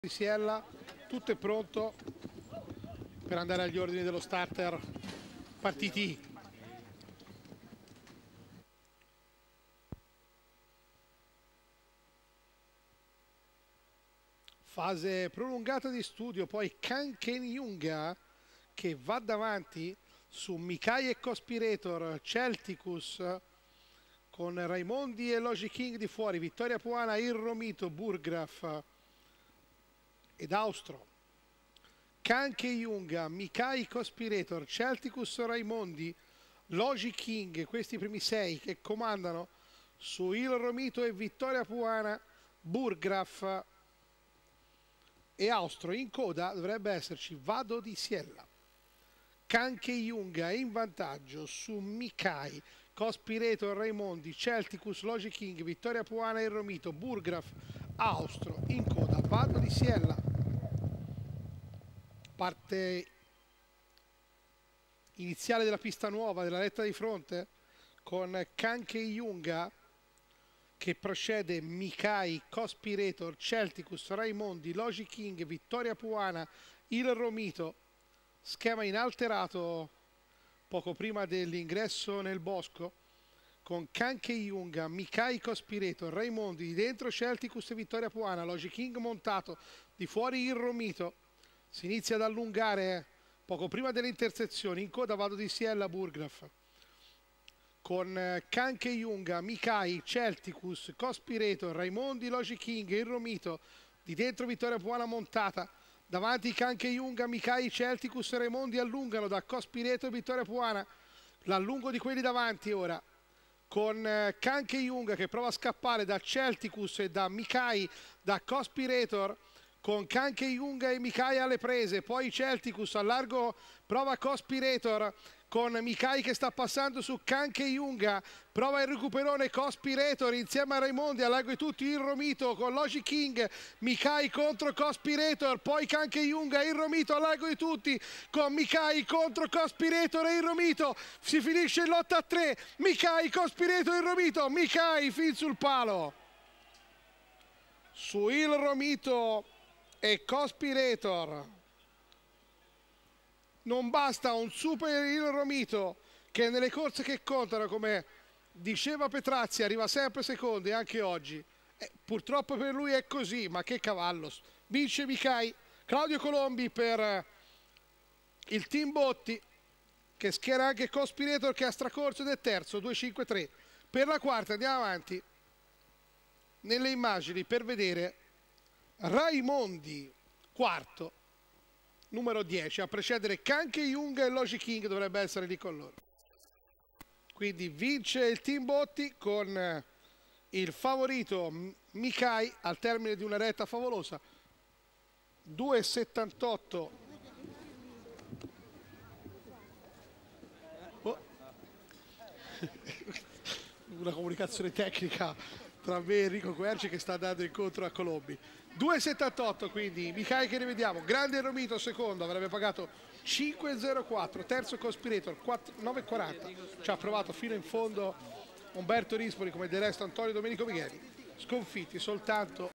di Siella, tutto è pronto per andare agli ordini dello starter partiti. Fase prolungata di studio, poi Kankenyunga che va davanti su Mikai e Cospirator, Celticus con Raimondi e Logic King di fuori, Vittoria Puana, Irromito, Burgraf ed Austro. Kankenyunga, Mikai Cospirator, Celticus, Raimondi, Logic King, questi primi 6 che comandano su Irromito e Vittoria Puana, Burgraf e Austro. In coda dovrebbe esserci Vado di Siella. Kankenyunga in vantaggio su Mikai, Cospirator, Raimondi, Celticus, Logic King, Vittoria Puana e Irromito, Burgraf, Austro. In coda Vado di Siella. Parte iniziale della pista nuova, della retta di fronte, con Kankenyunga che procede Mikai, Cospirator, Celticus, Raimondi, Logic King, Vittoria Puana, Irromito. Schema inalterato poco prima dell'ingresso nel bosco, con Kankenyunga, Mikai, Cospirator, Raimondi, di dentro Celticus e Vittoria Puana, Logic King montato, di fuori Irromito. Si inizia ad allungare poco prima delle intersezioni. In coda Vado di Siella, Burgraf, con Kankenyunga, Mikai, Celticus, Cospirator, Raimondi, Logic King, Irromito, di dentro Vittoria Puana montata. Davanti Kankenyunga, Mikai, Celticus e Raimondi allungano da Cospirator e Vittoria Puana. L'allungo di quelli davanti ora, con Kankenyunga che prova a scappare da Celticus e da Mikai, da Cospirator, con Kankenyunga e Mikai alle prese, poi Celticus a largo prova Cospirator, con Mikai che sta passando su Kankenyunga, prova il recuperone Cospirator insieme a Raimondi, a largo di tutti Irromito con Logic King, Mikai contro Cospirator, poi Kankenyunga, Irromito a largo di tutti con Mikai contro Cospirator e Irromito, si finisce in lotta a 3, Mikai, Cospirator, Irromito, Mikai fin sul palo, su Irromito e Cospirator. Non basta un super Irromito che nelle corse che contano, come diceva Petrazzi, arriva sempre secondo e anche oggi. Purtroppo per lui è così, ma che cavallo. Vince Mikai. Claudio Colombi per il team Botti, che schiera anche Cospirator che ha stracorso ed è terzo, 2-5-3. Per la quarta andiamo avanti nelle immagini per vedere Raimondi, quarto, numero 10, a precedere Kankenyunga e Logic King, dovrebbe essere lì con loro. Quindi vince il team Botti con il favorito Mikai al termine di una retta favolosa. 2,78. Oh. Una comunicazione tecnica tra me e Enrico Querci che sta andando incontro a Colombi. 2,78 quindi Mikai che rivediamo, grande Irromito secondo, avrebbe pagato 5,04, terzo Cospirator 9,40, ci ha provato fino in fondo Umberto Rispoli, come del resto Antonio Domenico Micheli, sconfitti soltanto